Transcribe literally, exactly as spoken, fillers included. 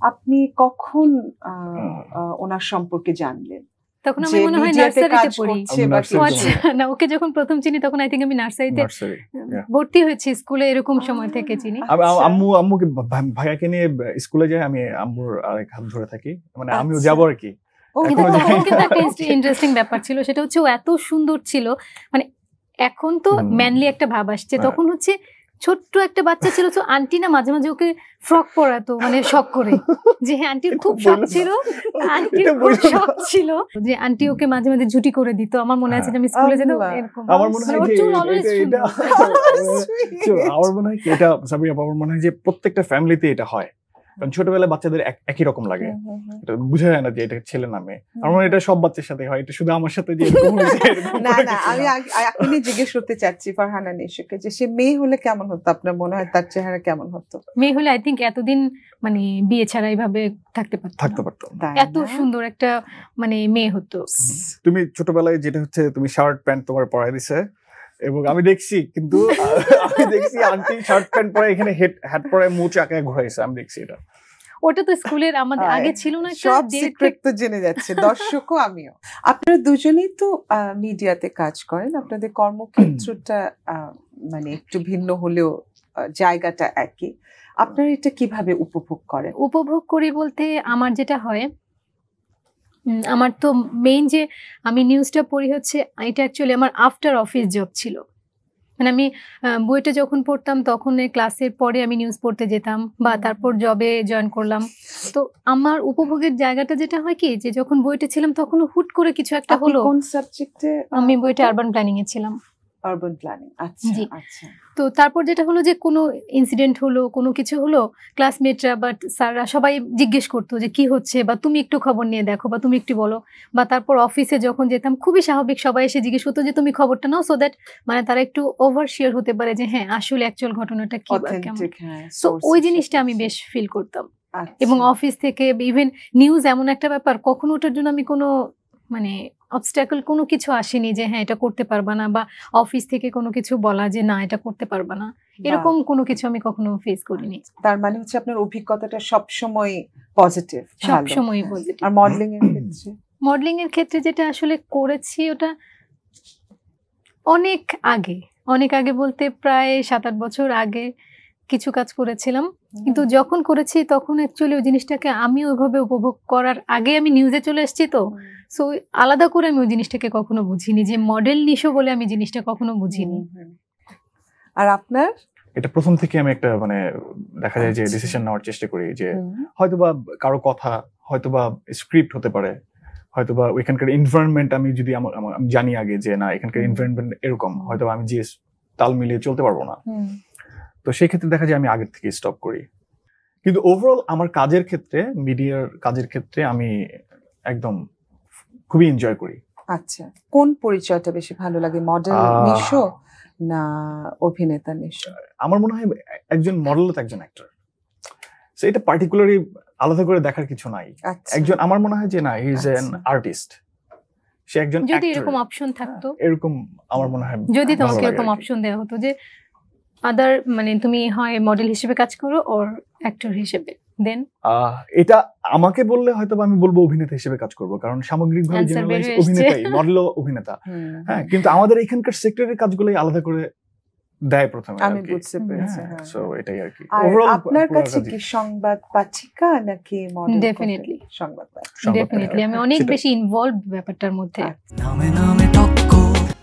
আপনি কখন ওনার সম্পর্কে জানলেন? তখন আমি মনে হয় নার্সারিতে পড়ি। আচ্ছা না, ওকে যখন প্রথম চিনি তখন আই থিংক আমি নার্সারিতে ভর্তি হয়েছি, স্কুলে এরকম সময় থেকে চিনি। আম্মু আম্মুকে ভাইয়াকে নিয়ে স্কুলে যাই, আমি আম্মুর আরেক হাত ধরে থাকি, মানে আমিও যাবো আর কি। কিন্তু তখন কিন্তু একটা ইন্টারেস্টিং ব্যাপার ছিল, সেটা হচ্ছে ও এত সুন্দর ছিল, মানে এখন তো ম্যানলি একটা ভাব আসছে, তখন হচ্ছে ছোট্ট একটা বাচ্চা ছিল, তো আন্টি না মাঝে মাঝে ওকে ফ্রক পরাতো, মানে শখ করে, যে হ্যাঁ আন্টির খুব শখ ছিল, আন্টির খুব শখ ছিল যে আন্টি ওকে মাঝে মাঝে ঝুটি করে দিত। আমার মনে আছে যে আমি স্কুলে যেতাম এরকম, আমার মনে হয় যে এটা আমার মনে হয় এটা সাবিয়া আমার মনে হয় যে প্রত্যেকটা ফ্যামিলিতে এটা হয়, কারণ ছোটবেলায় বাচ্চাদের একই রকম লাগে, এটা বোঝা যায় না যে এটা ছেলে না মেয়ে। আমার মনে হয় এটা সব বাচ্চার সাথে হয়, এটা শুধু আমার সাথে যে এরকম হয়েছে না না। আমি এখনই জিজ্ঞেস করতে চাচ্ছি ফারহানা নিশোকে, যে সে মেয়ে হলে কেমন হতো? আপনার মনে হয় তার চেহারা কেমন হতো? মেয়ে হলে আই থিংক এতদিন মানে বিয়ে ছাড়া এইভাবে থাকতে পারতো থাকতে পারতো এত সুন্দর একটা মানে মেয়ে হতো। তুমি ছোটবেলায় যেটা হচ্ছে তুমি শার্ট প্যান্ট তোমার পরাই দিছে, এবং আমি দেখছি কিন্তু আমি দেখছি আন্টি শার্ট প্যান্ট পরে এখানে হেড হ্যাট পরে মুখ চাকায় ঘোরাইছে, আমি দেখছি এটা। ওটা তো স্কুলের আমাদের আগে ছিল না, সব সিক্রেট তো জেনে যাচ্ছে দর্শকও আমিও। আপনারা দুজনেই তো মিডিয়াতে কাজ করেন, আপনাদের কর্মক্ষেত্রটা মানে একটু ভিন্ন হলেও জায়গাটা একই। আপনারা এটা কিভাবে উপভোগ করেন? উপভোগ করি বলতে আমার যেটা হয়, আমার তো মেইন যে আমি নিউজটা পড়ি হচ্ছে, এটা অ্যাকচুয়ালি আমার আফটার অফিস জব ছিল, মানে আমি বইটা যখন পড়তাম তখন ক্লাসের পরে আমি নিউজ পড়তে যেতাম, বা তারপর জবে জয়েন করলাম। তো আমার উপভোগের জায়গাটা যেটা হয় কি, যে যখন বইটা ছিলাম তখন হুট করে কিছু একটা হলো। কোন সাবজেক্টে? আমি বইটা আরবান প্ল্যানিং এ ছিলাম। আরবান প্ল্যানিং, আচ্ছা আচ্ছা। তো তারপর যেটা হলো যে কোনো ইনসিডেন্ট হলো, কোনো কিছু হলো, ক্লাসমেটরা বা স্যাররা সবাই জিজ্ঞেস করতো যে কি হচ্ছে, বা তুমি একটু খবর নিয়ে দেখো, বা তুমি একটু বলো। বা তারপর অফিসে যখন যেতাম খুবই স্বাভাবিক, সবাই এসে জিজ্ঞেস করতো যে তুমি খবরটা নাও, সো দ্যাট মানে তারা একটু ওভার শেয়ার হতে পারে যে হ্যাঁ আসলে অ্যাকচুয়াল ঘটনাটা কি বা কেমন। তো ওই জিনিসটা আমি বেশ ফিল করতাম। এবং অফিস থেকে ইভেন নিউজ এমন একটা ব্যাপার, কখনো ওটার জন্য আমি কোনো মানে অবস্ট্যাকল কোনো কিছু আসেনি যে হ্যাঁ এটা করতে পারবা না, বা অফিস থেকে কোনো কিছু বলা যে না এটা করতে পারবা না, এরকম কোনো কিছু আমি কখনো ফেস করিনি। তার মানে হচ্ছে আপনার অভিজ্ঞতাটা সবসময় পজিটিভ? সবসময় পজিটিভ। আর মডেলিং এর ক্ষেত্রে? মডেলিং এর ক্ষেত্রে যেটা আসলে করেছি ওটা অনেক আগে, অনেক আগে বলতে প্রায় সাত আট বছর আগে কিছু কাজ করেছিলাম, কিন্তু যখন করেছি তখন অ্যাকচুয়ালি ওই জিনিসটাকে আমি ওইভাবে উপভোগ করার আগে আমি নিউজে চলে এসেছি, তো সো আলাদা করে আমি ওই জিনিসটাকে কখনো বুঝিনি যে মডেল নিশো বলে আমি জিনিসটা কখনো বুঝিনি। আর আপনার? এটা প্রথম থেকে আমি একটা মানে দেখা যায় যে ডিসিশন নেওয়ার চেষ্টা করি, যে হয়তোবা কারো কথা, হয়তোবা স্ক্রিপ্ট হতে পারে, হয়তোবা ওইখানকার এনভায়রনমেন্ট আমি যদি আমি জানি আগে যে না এখানকার এনভায়রনমেন্ট এরকম, হয়তো আমি যে তাল মিলিয়ে চলতে পারবো না, তো সেই ক্ষেত্রে দেখা যায় আমি আগের থেকে স্টপ করি। কিন্তু ওভারঅল আমার কাজের ক্ষেত্রে, মিডিয়ার কাজের ক্ষেত্রে আমি একদম খুবই এনজয় করি। আচ্ছা, কোন পরিচয়টা বেশি ভালো লাগে, মডেল নিশো না অভিনেতা নিশো? আমার মনে হয় একজন মডেল তো একজন অ্যাক্টর, সো এটা পার্টিকুলারলি আলাদা করে দেখার কিছু নাই। একজন আমার মনে হয় যে না হি ইজ অ্যান আর্টিস্ট, সে একজন অ্যাক্টর। যদি এরকম অপশন থাকতো, এরকম আমার মনে হয় যদি তোমাকে এরকম অপশন দেওয়া হতো যে আদার মানে তুমি হয় মডেল হিসেবে কাজ করো অর অ্যাক্টর হিসেবে, দেন এটা আমাকে বললে হয়তো আমি বলবো অভিনেতা হিসেবে কাজ করব, কারণ সামগ্রিকভাবে জেনারেলাইজ অভিনেতাই, মডেলও অভিনেতা। হ্যাঁ, কিন্তু আমাদের এখানকার সেক্টরের কাজগুলোই আলাদা করে দেয় প্রথমে। আমি বুঝতে পেরেছি। সো এটাই আর কি। ওভারঅল আপনার কাছে কি সংবাদ পাচ্ছিকা নাকি মডেল? ডেফিনেটলি সংবাদ পাচ্ছিকা। ডেফিনেটলি আমি অনেক বেশি ইনভলভড ব্যাপারটার মধ্যে। নামে নামে টক্কর